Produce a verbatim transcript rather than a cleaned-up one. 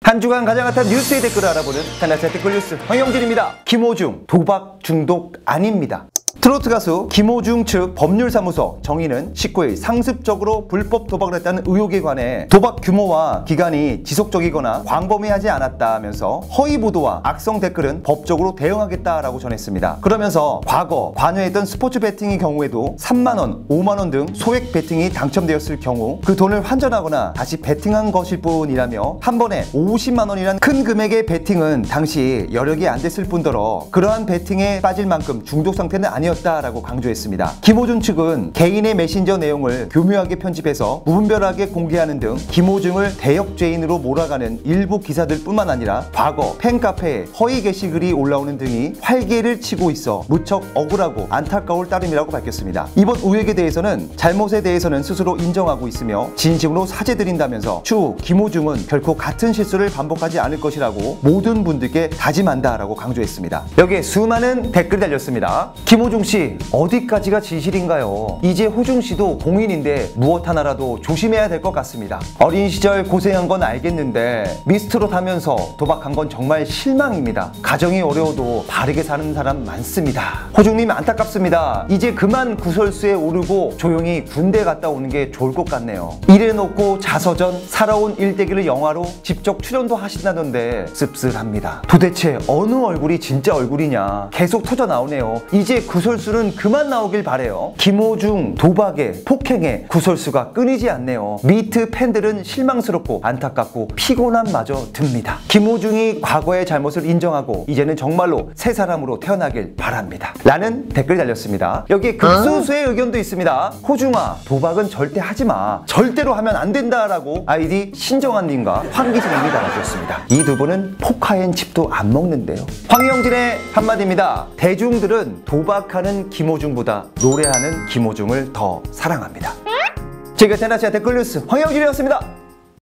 한 주간 가장 핫한 뉴스의 댓글을 알아보는 테나스의 댓글 뉴스 황영진입니다. 김호중 도박 중독 아닙니다. 트로트 가수 김호중 측 법률사무소 정의는 십구 일 상습적으로 불법 도박을 했다는 의혹에 관해 도박 규모와 기간이 지속적이거나 광범위하지 않았다면서 허위 보도와 악성 댓글은 법적으로 대응하겠다라고 전했습니다. 그러면서 과거 관여했던 스포츠 베팅의 경우에도 삼만 원, 오만 원 등 소액 베팅이 당첨되었을 경우 그 돈을 환전하거나 다시 베팅한 것일 뿐이라며 한 번에 오십만 원이란 큰 금액의 베팅은 당시 여력이 안 됐을 뿐더러 그러한 베팅에 빠질 만큼 중독 상태는 아니었다 라고 강조했습니다. 김호중 측은 개인의 메신저 내용을 교묘하게 편집해서 무분별하게 공개하는 등 김호중을 대역죄인으로 몰아가는 일부 기사들 뿐만 아니라 과거 팬카페에 허위 게시글이 올라오는 등이 활개를 치고 있어 무척 억울하고 안타까울 따름이라고 밝혔습니다. 이번 의혹에 대해서는 잘못에 대해서는 스스로 인정하고 있으며 진심으로 사죄드린다면서 추후 김호중은 결코 같은 실수를 반복하지 않을 것이라고 모든 분들께 다짐한다라고 강조했습니다. 여기에 수많은 댓글이 달렸습니다. 김호중 씨 어디까지가 진실인가요? 이제 호중 씨도 공인인데 무엇 하나라도 조심해야 될 것 같습니다. 어린 시절 고생한 건 알겠는데 미스트롯 하면서 도박한 건 정말 실망입니다. 가정이 어려워도 바르게 사는 사람 많습니다. 호중님 안타깝습니다. 이제 그만 구설수에 오르고 조용히 군대 갔다 오는 게 좋을 것 같네요. 이래놓고 자서전 살아온 일대기를 영화로 직접 출연도 하신다던데 씁쓸합니다. 도대체 어느 얼굴이 진짜 얼굴이냐 계속 터져 나오네요. 이제 구설수는 그만 나오길 바래요. 김호중 도박에 폭행에 구설수가 끊이지 않네요. 미트 팬들은 실망스럽고 안타깝고 피곤함마저 듭니다. 김호중이 과거의 잘못을 인정하고 이제는 정말로 새 사람으로 태어나길 바랍니다. 라는 댓글 달렸습니다. 여기에 극소수의 의견도 있습니다. 호중아 도박은 절대 하지마. 절대로 하면 안 된다라고 아이디 신정환님과 황기진님이 달아주셨습니다. 이 두 분은 포카엔 칩도 안 먹는데요. 황영진의 한마디입니다. 대중들은 도박하는 김호중보다 노래하는 김호중을 더 사랑합니다. 지금까지 테나시아 댓글 뉴스 황영진이었습니다.